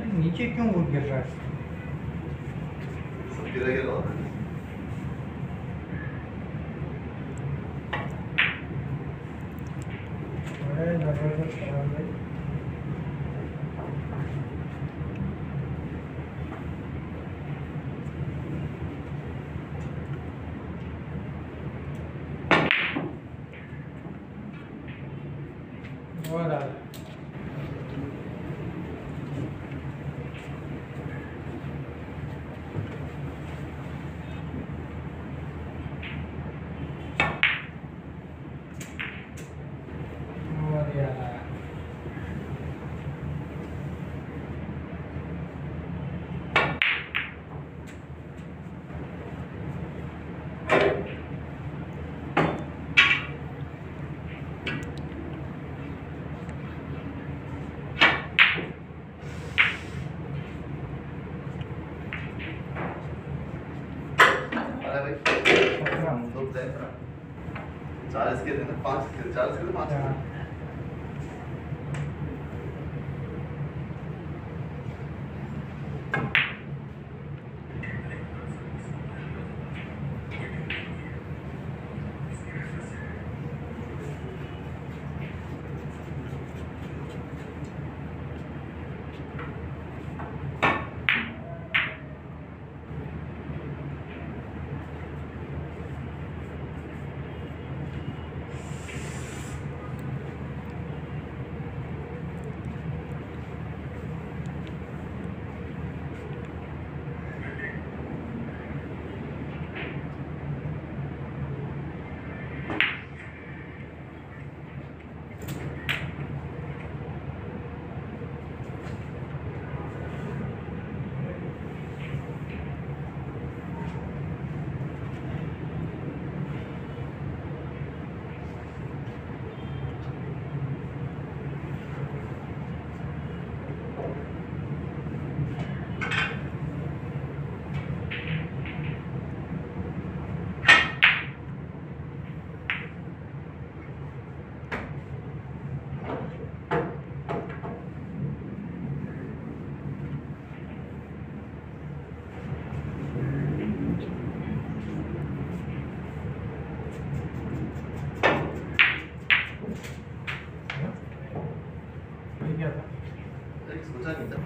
नीचे क्यों वो गिर रहा है? गिरा गिरा जबरदस्त खराब है। और आ चालीस के देना 5 के 40 के 5 सोचा नहीं था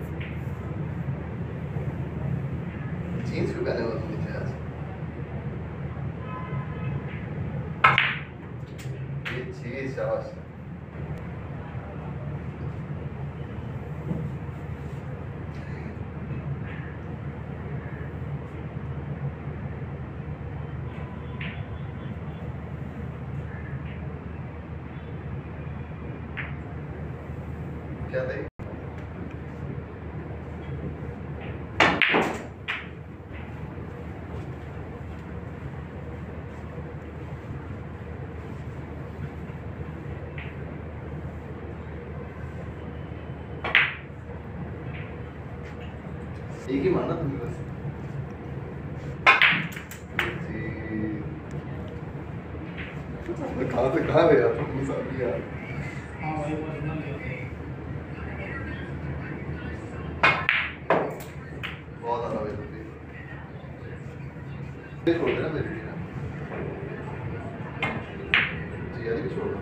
जीन्स भी पहने हुए नीचे आज ये चीज शाबाश क्या देख एक ही मारना तुम्हें बस कहाँ से कहाँ ले जाता हूँ साथ यार हाँ वही पर्सनल बहुत आना भाई तुझे छोड़ देना मेरे लिए जी यार भी छोड़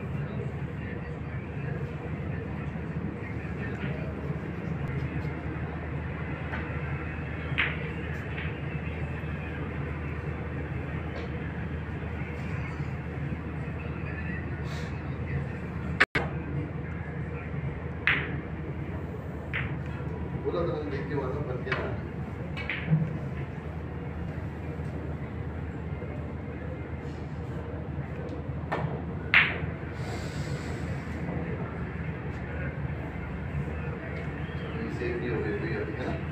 बोला तो देख के वहाँ बन के ना सेफ नहीं हो गई कोई अभी है ना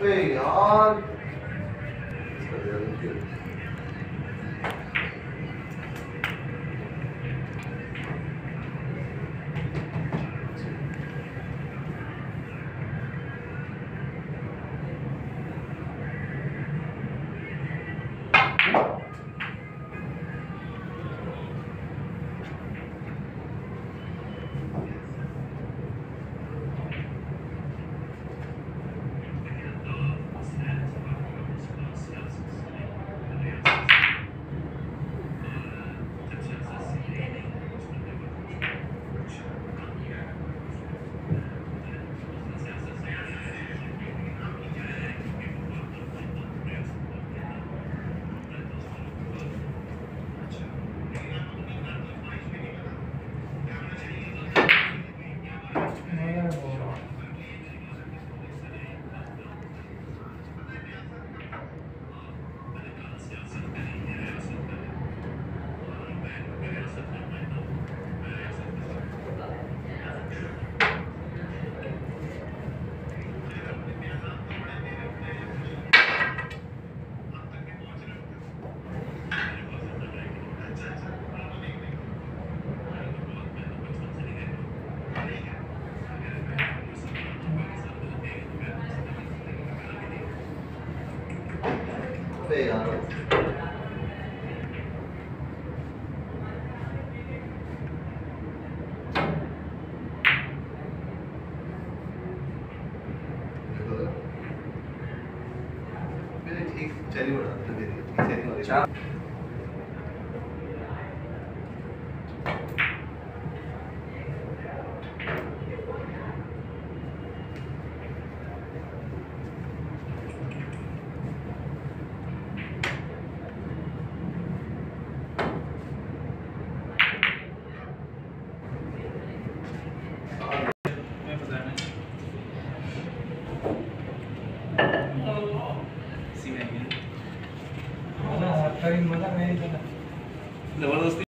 अबे यार इसका जल्दी खेल। अबे यार मैंने ठीक चली बढ़ा दे दी चली वाली चार मला हात काही मला नाही जबरदस्ती